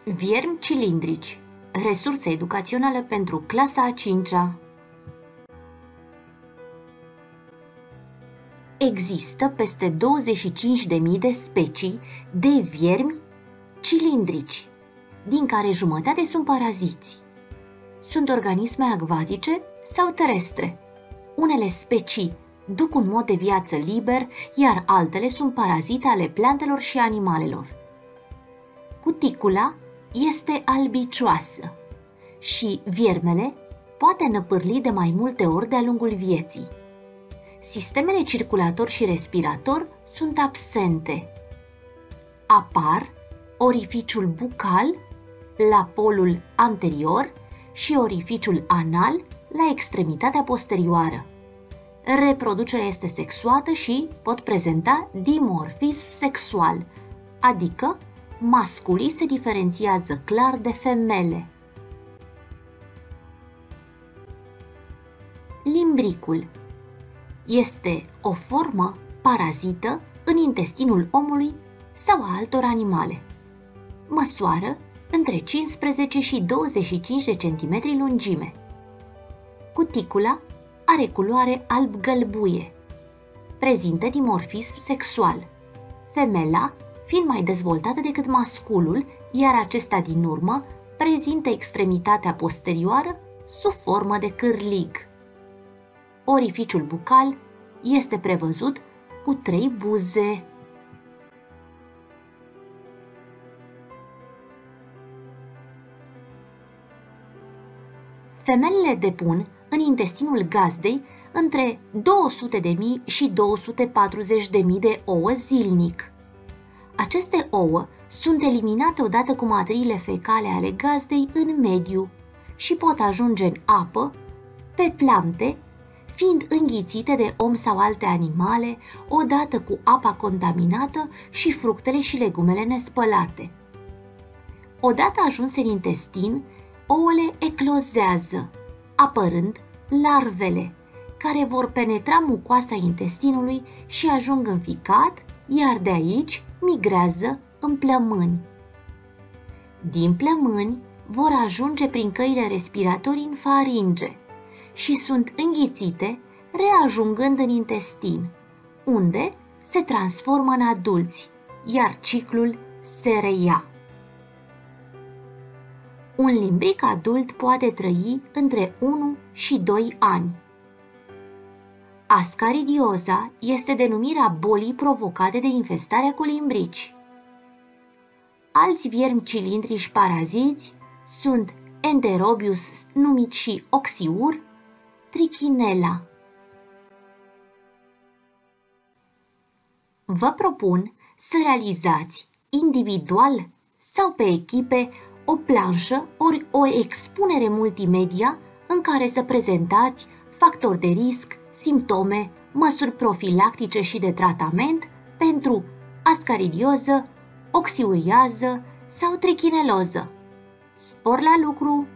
Viermi cilindrici. Resursă educațională pentru clasa a 5-a. Există peste 25.000 de specii de viermi cilindrici, din care jumătate sunt paraziți. Sunt organisme acvatice sau terestre. Unele specii duc un mod de viață liber, iar altele sunt parazite ale plantelor și animalelor. Cuticula este albicioasă și viermele poate năpârli de mai multe ori de-a lungul vieții. Sistemele circulator și respirator sunt absente. Apar orificiul bucal la polul anterior și orificiul anal la extremitatea posterioară. Reproducerea este sexuată și pot prezenta dimorfism sexual, adică masculii se diferențiază clar de femele. Limbricul este o formă parazită în intestinul omului sau a altor animale. Măsoară între 15 și 25 de centimetri lungime. Cuticula are culoare alb-gălbuie. Prezintă dimorfism sexual, femela fiind mai dezvoltată decât masculul, iar acesta din urmă prezintă extremitatea posterioară sub formă de cârlig. Orificiul bucal este prevăzut cu 3 buze. Femelele depun în intestinul gazdei între 200.000 și 240.000 de ouă zilnic. Aceste ouă sunt eliminate odată cu materiile fecale ale gazdei în mediu și pot ajunge în apă, pe plante, fiind înghițite de om sau alte animale, odată cu apa contaminată și fructele și legumele nespălate. Odată ajunse în intestin, ouăle eclozează, apărând larvele, care vor penetra mucoasa intestinului și ajung în ficat, iar de aici migrează în plămâni. Din plămâni vor ajunge prin căile respiratorii în faringe și sunt înghițite, reajungând în intestin, unde se transformă în adulți, iar ciclul se reia. Un limbric adult poate trăi între 1 și 2 ani. Ascaridioza este denumirea bolii provocate de infestarea cu limbrici. Alți viermi cilindrici paraziți sunt Enterobius, numit și oxiur, Trichinella. Vă propun să realizați individual sau pe echipe o planșă ori o expunere multimedia în care să prezentați factori de risc, simptome, măsuri profilactice și de tratament pentru ascaridioză, oxiuriază sau trichineloză. Spor la lucru!